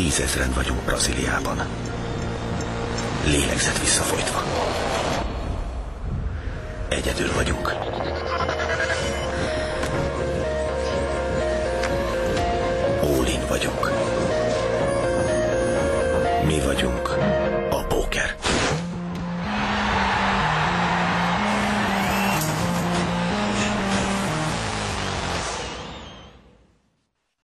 10 000-en vagyunk Brazíliában. Lélegzet visszafolytva. Egyedül vagyunk. All in vagyunk. Mi vagyunk